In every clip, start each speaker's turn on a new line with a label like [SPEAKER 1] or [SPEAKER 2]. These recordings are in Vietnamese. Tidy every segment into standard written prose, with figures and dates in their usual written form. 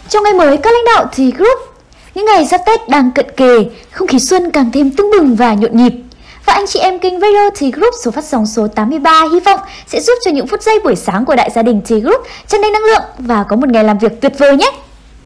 [SPEAKER 1] Trong ngày mới các lãnh đạo T Group, những ngày giáp Tết đang cận kề, không khí xuân càng thêm tưng bừng và nhộn nhịp. Và anh chị em kênh Radio T Group số phát sóng số 83 hy vọng sẽ giúp cho những phút giây buổi sáng của đại gia đình T Group tràn đầy năng lượng và có một ngày làm việc tuyệt vời nhé.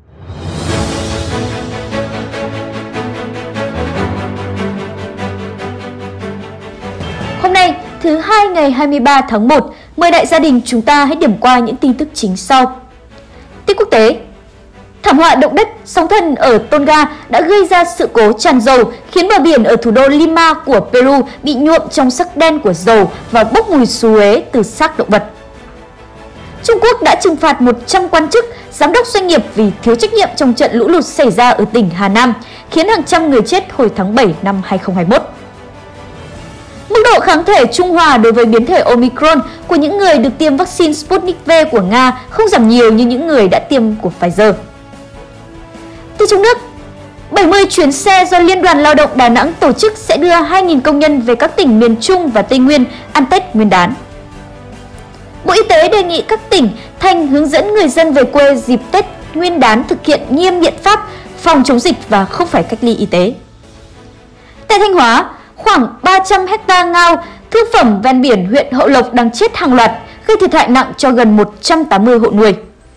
[SPEAKER 1] Hôm nay, thứ Hai ngày 23 tháng 1, mời đại gia đình chúng ta hãy điểm qua những tin tức chính sau. Tin quốc tế. Thảm họa động đất sóng thần ở Tonga đã gây ra sự cố tràn dầu khiến bờ biển ở thủ đô Lima của Peru bị nhuộm trong sắc đen của dầu và bốc mùi xú uế từ xác động vật. Trung Quốc đã trừng phạt 100 quan chức, giám đốc doanh nghiệp vì thiếu trách nhiệm trong trận lũ lụt xảy ra ở tỉnh Hà Nam, khiến hàng trăm người chết hồi tháng 7 năm 2021. Mức độ kháng thể trung hòa đối với biến thể Omicron của những người được tiêm vaccine Sputnik V của Nga không giảm nhiều như những người đã tiêm của Pfizer. Từ trong nước, 70 chuyến xe do Liên đoàn Lao động Đà Nẵng tổ chức sẽ đưa 2.000 công nhân về các tỉnh miền Trung và Tây Nguyên ăn Tết Nguyên đán. Bộ Y tế đề nghị các tỉnh, thành hướng dẫn người dân về quê dịp Tết Nguyên đán thực hiện nghiêm biện pháp phòng chống dịch và không phải cách ly y tế. Tại Thanh Hóa, khoảng 300 hecta ngao, thương phẩm ven biển huyện Hậu Lộc đang chết hàng loạt, gây thiệt hại nặng cho gần 180 hộ nuôi.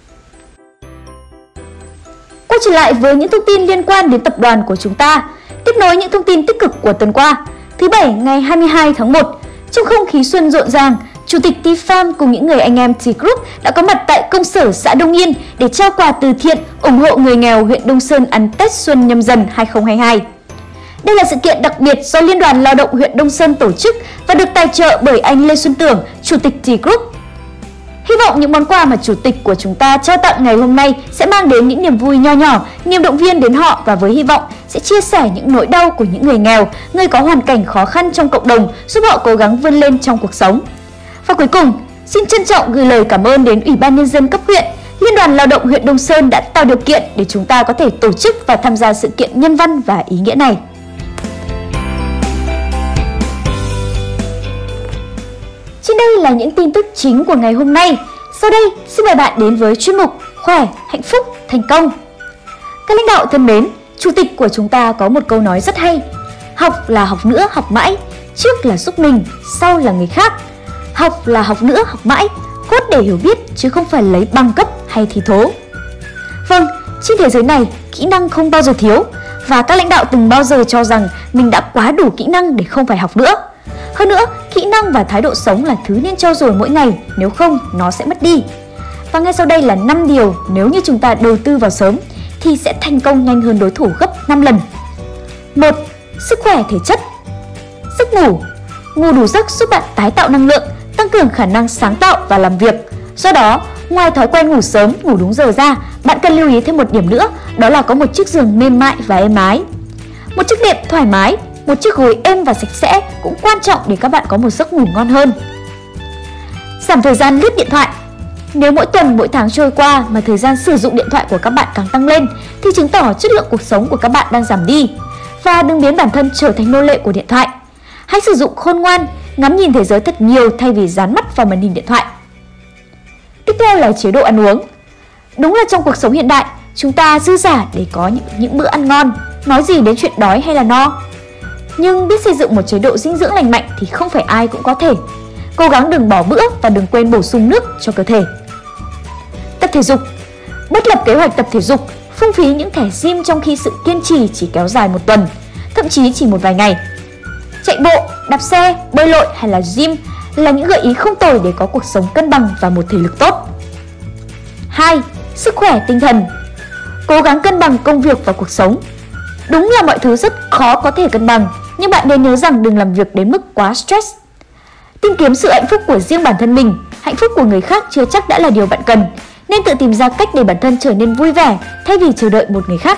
[SPEAKER 1] Quay trở lại với những thông tin liên quan đến tập đoàn của chúng ta, tiếp nối những thông tin tích cực của tuần qua. Thứ Bảy ngày 22 tháng 1, trong không khí xuân rộn ràng, Chủ tịch T-Farm cùng những người anh em T-Group đã có mặt tại công sở xã Đông Yên để trao quà từ thiện ủng hộ người nghèo huyện Đông Sơn ăn Tết Xuân Nhâm Dần 2022. Đây là sự kiện đặc biệt do Liên đoàn Lao động huyện Đông Sơn tổ chức và được tài trợ bởi anh Lê Xuân Tưởng, Chủ tịch T-Group. Hy vọng những món quà mà Chủ tịch của chúng ta trao tặng ngày hôm nay sẽ mang đến những niềm vui nho nhỏ, niềm động viên đến họ và với hy vọng sẽ chia sẻ những nỗi đau của những người nghèo, người có hoàn cảnh khó khăn trong cộng đồng, giúp họ cố gắng vươn lên trong cuộc sống. Và cuối cùng, xin trân trọng gửi lời cảm ơn đến Ủy ban Nhân dân cấp huyện, Liên đoàn Lao động huyện Đông Sơn đã tạo điều kiện để chúng ta có thể tổ chức và tham gia sự kiện nhân văn và ý nghĩa này. Trên đây là những tin tức chính của ngày hôm nay. Sau đây, xin mời bạn đến với chuyên mục Khỏe, Hạnh phúc, Thành công. Các lãnh đạo thân mến, Chủ tịch của chúng ta có một câu nói rất hay. Học là học nữa, học mãi. Trước là giúp mình, sau là người khác. Học là học nữa, học mãi. Cốt để hiểu biết chứ không phải lấy bằng cấp hay thi thố. Vâng, trên thế giới này, kỹ năng không bao giờ thiếu. Và các lãnh đạo từng bao giờ cho rằng mình đã quá đủ kỹ năng để không phải học nữa. Hơn nữa, kỹ năng và thái độ sống là thứ nên trau dồi mỗi ngày, nếu không nó sẽ mất đi. Và ngay sau đây là 5 điều nếu như chúng ta đầu tư vào sớm thì sẽ thành công nhanh hơn đối thủ gấp 5 lần. 1. Sức khỏe thể chất. Giấc ngủ. Ngủ đủ giấc giúp bạn tái tạo năng lượng, tăng cường khả năng sáng tạo và làm việc. Do đó, ngoài thói quen ngủ sớm, ngủ đúng giờ ra, bạn cần lưu ý thêm một điểm nữa, đó là có một chiếc giường mềm mại và êm ái. Một chiếc đệm thoải mái, một chiếc gối êm và sạch sẽ cũng quan trọng để các bạn có một giấc ngủ ngon hơn. Giảm thời gian lướt điện thoại. Nếu mỗi tuần, mỗi tháng trôi qua mà thời gian sử dụng điện thoại của các bạn càng tăng lên thì chứng tỏ chất lượng cuộc sống của các bạn đang giảm đi. Và đừng biến bản thân trở thành nô lệ của điện thoại. Hãy sử dụng khôn ngoan, ngắm nhìn thế giới thật nhiều thay vì dán mắt vào màn hình điện thoại. Tiếp theo là chế độ ăn uống. Đúng là trong cuộc sống hiện đại, chúng ta dư dả để có những bữa ăn ngon, nói gì đến chuyện đói hay là no. Nhưng biết xây dựng một chế độ dinh dưỡng lành mạnh thì không phải ai cũng có thể. Cố gắng đừng bỏ bữa và đừng quên bổ sung nước cho cơ thể. Tập thể dục. Bất lập kế hoạch tập thể dục, phung phí những thẻ gym trong khi sự kiên trì chỉ kéo dài một tuần, thậm chí chỉ một vài ngày. Chạy bộ, đạp xe, bơi lội hay là gym là những gợi ý không tồi để có cuộc sống cân bằng và một thể lực tốt. 2. Sức khỏe tinh thần. Cố gắng cân bằng công việc và cuộc sống. Đúng là mọi thứ rất khó có thể cân bằng, nhưng bạn nên nhớ rằng đừng làm việc đến mức quá stress. Tìm kiếm sự hạnh phúc của riêng bản thân mình, hạnh phúc của người khác chưa chắc đã là điều bạn cần, nên tự tìm ra cách để bản thân trở nên vui vẻ thay vì chờ đợi một người khác.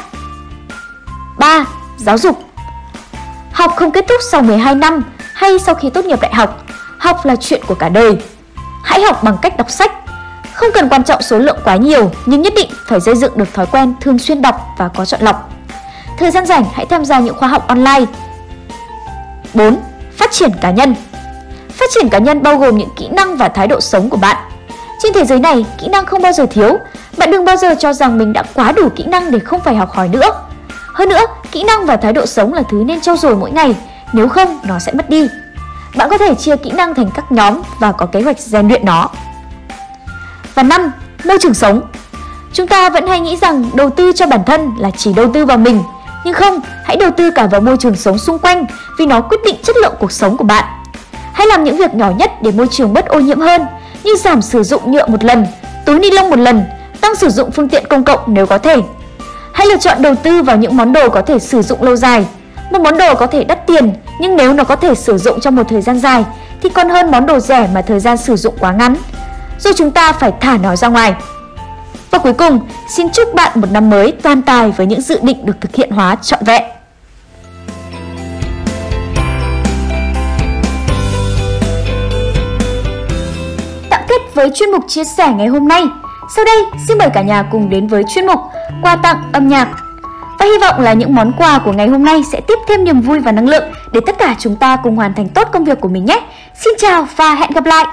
[SPEAKER 1] 3. Giáo dục. Học không kết thúc sau 12 năm hay sau khi tốt nghiệp đại học. Học là chuyện của cả đời. Hãy học bằng cách đọc sách. Không cần quan trọng số lượng quá nhiều, nhưng nhất định phải xây dựng được thói quen thường xuyên đọc và có chọn lọc. Thời gian rảnh hãy tham gia những khóa học online. 4. Phát triển cá nhân. Phát triển cá nhân bao gồm những kỹ năng và thái độ sống của bạn. Trên thế giới này, kỹ năng không bao giờ thiếu. Bạn đừng bao giờ cho rằng mình đã quá đủ kỹ năng để không phải học hỏi nữa. Hơn nữa, kỹ năng và thái độ sống là thứ nên trau dồi mỗi ngày, nếu không nó sẽ mất đi. Bạn có thể chia kỹ năng thành các nhóm và có kế hoạch rèn luyện nó. Và 5. Môi trường sống. Chúng ta vẫn hay nghĩ rằng đầu tư cho bản thân là chỉ đầu tư vào mình. Nhưng không, hãy đầu tư cả vào môi trường sống xung quanh vì nó quyết định chất lượng cuộc sống của bạn. Hãy làm những việc nhỏ nhất để môi trường bớt ô nhiễm hơn, như giảm sử dụng nhựa một lần, túi ni lông một lần, tăng sử dụng phương tiện công cộng nếu có thể. Hãy lựa chọn đầu tư vào những món đồ có thể sử dụng lâu dài. Một món đồ có thể đắt tiền, nhưng nếu nó có thể sử dụng trong một thời gian dài thì còn hơn món đồ rẻ mà thời gian sử dụng quá ngắn. Rồi chúng ta phải thả nó ra ngoài. Và cuối cùng, xin chúc bạn một năm mới toàn tài với những dự định được thực hiện hóa trọn vẹn. Tạm kết với chuyên mục chia sẻ ngày hôm nay. Sau đây, xin mời cả nhà cùng đến với chuyên mục quà tặng âm nhạc. Và hy vọng là những món quà của ngày hôm nay sẽ tiếp thêm niềm vui và năng lượng để tất cả chúng ta cùng hoàn thành tốt công việc của mình nhé. Xin chào và hẹn gặp lại!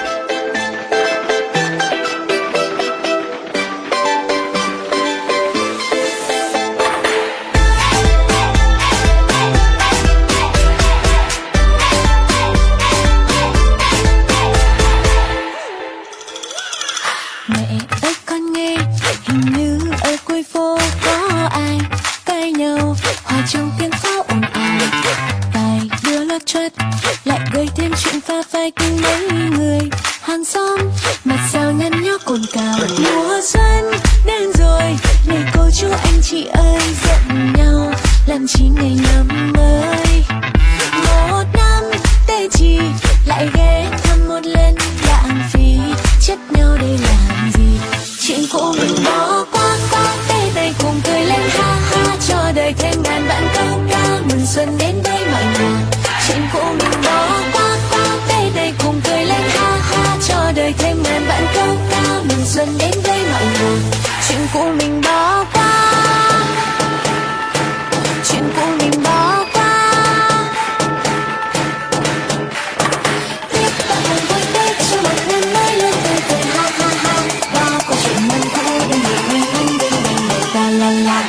[SPEAKER 2] Mẹ ơi con nghe, hình như ở cuối phố có ai cãi nhau, hòa trong tiếng pháo ồn ào. Vài đứa lót choét lại gây thêm chuyện pha phai cùng mấy người hàng xóm, mặt sao nhăn nhó cồn cào. Mùa xuân đến rồi, này cô chú anh chị ơi giận nhau làm chi ngày năm mới. Một năm tê chỉ lại ghé thăm một lần, lãng phí chết nhau để làm gì. Chuyện cũ mình bỏ qua, tay tay cùng cười lên ha ha, cho đời thêm ngàn vạn câu ca mừng xuân đến với mọi người. Chuyện cũ mình bỏ qua, tay tay cùng cười lên ha ha, cho đời thêm ngàn vạn câu ca mừng xuân đến với mọi người. Chuyện cũ mình bỏ qua, chuyện cũ mình bỏ qua. Tiếp ta cùng vui tết cho một năm mới luôn tươi cười ha ha ha. Bao câu chuyện năm cũ đang ngày ngày anh bên bên người ta la la.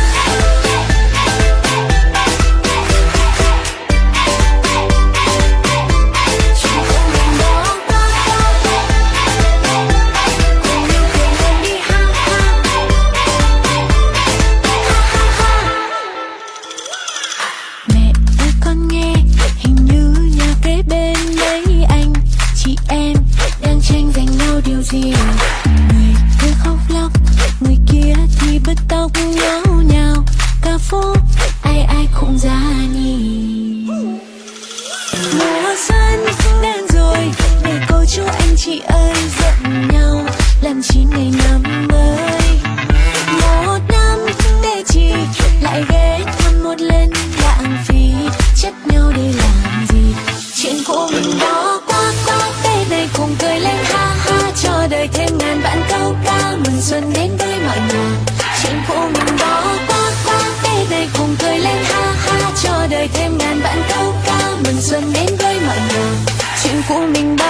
[SPEAKER 2] Người cứ khóc lóc, người kia thì bứt tóc nháo nhào. Cả phố ai ai cũng ra nhìn. Mùa xuân đến rồi, này cô chú anh chị ơi giận nhau làm chi ngày năm mới. Một năm tê chỉ lại ghé thăm một lần, lãng phí chết nhau để làm gì. Chuyện cũ mình bỏ qua, tay này cùng cười lên ha ha, cho đời thêm ngàn vạn câu ca mừng xuân đến với mọi người. Chuyện cũ mình bỏ qua, tay này cùng cười lên ha ha, cho đời thêm ngàn vạn câu ca mừng xuân đến với mọi người. Chuyện cũ mình bỏ